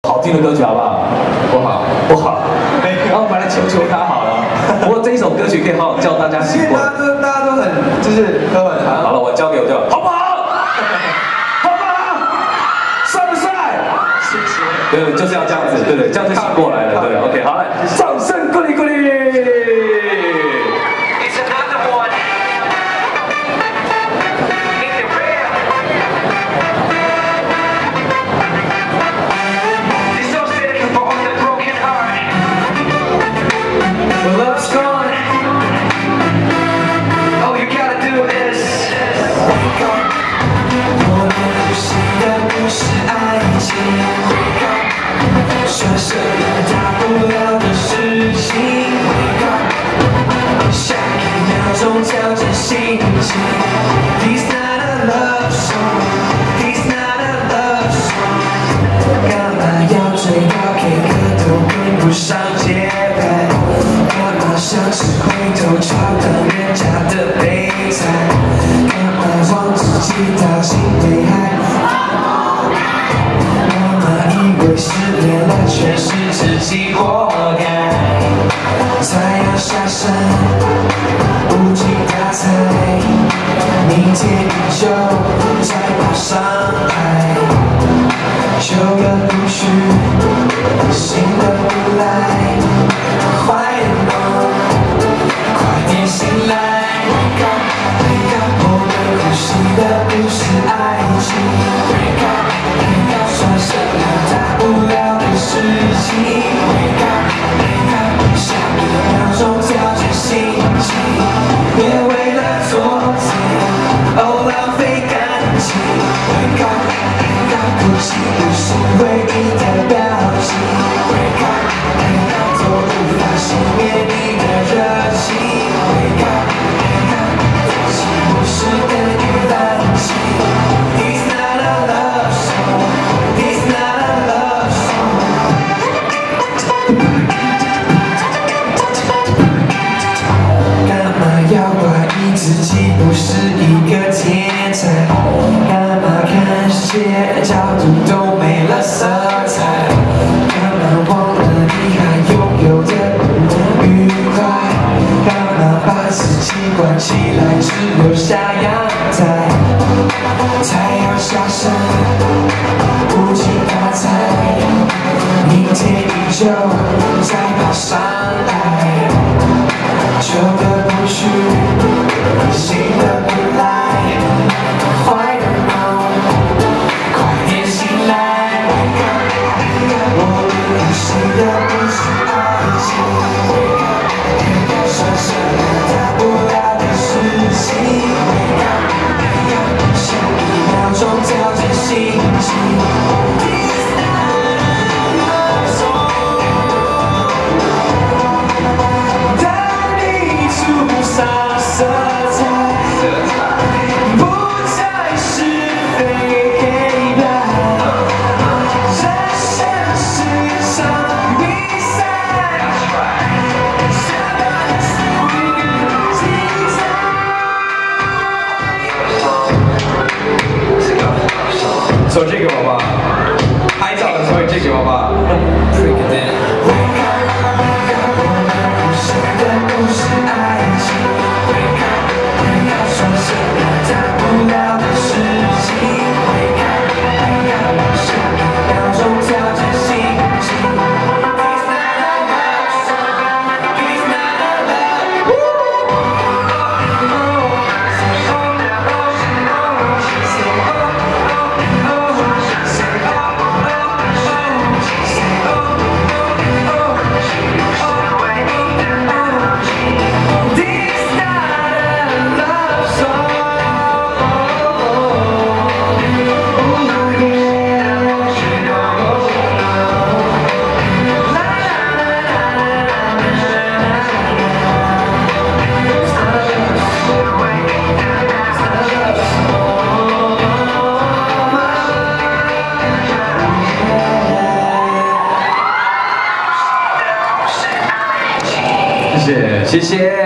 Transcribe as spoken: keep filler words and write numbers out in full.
好听的歌曲好不好？ 不好， 不好。然后我们来求求他好了。不过这一首歌曲可以好好教大家习惯。 大家都大家都很就是都很好。 好了，我交给我就好不好？好不好？帅不帅？谢谢。对，就是要这样子，对对，这样就醒过来了，对 ，OK， 好来，掌声鼓励鼓励。 说什么大不了的事情 ，Wake up， 下一秒钟调整心情。This not a love song, this not a love song。干嘛要追到 K 歌都跟不上节拍？干嘛像是回头照当人家的备胎？干嘛忘自己掏心被害？ 以为失恋了，全是自己活该。太阳下山，无精打采，明天依旧在跑上海。旧的不去，新的不来，坏的梦，快点醒来。我们呼吸的不是爱情。 算什么大不了的事情 ？Wake up, wake up， 下一秒钟调整心情，别为了昨天哦浪费感情。Wake up, wake up， 哭泣不是唯一的表情。Wake up, wake up， 都无法熄灭你的热情。Wake up, wake up， 哭泣不是等于冷静。It's not a love song。 自己不是一个天才，干嘛看世界角度都没了色彩？干嘛忘了你还拥有的不愉快？干嘛把自己关起来，只留下阳台？太阳下山，无精打采，明天依旧在跑上来，旧的不去。 新的不来，坏的梦，快点醒来。我们呼吸的不是爱情，算什么大不了的事情。下一秒钟调整心情。 手这个宝宝，拍照的时候这个宝宝。谢谢。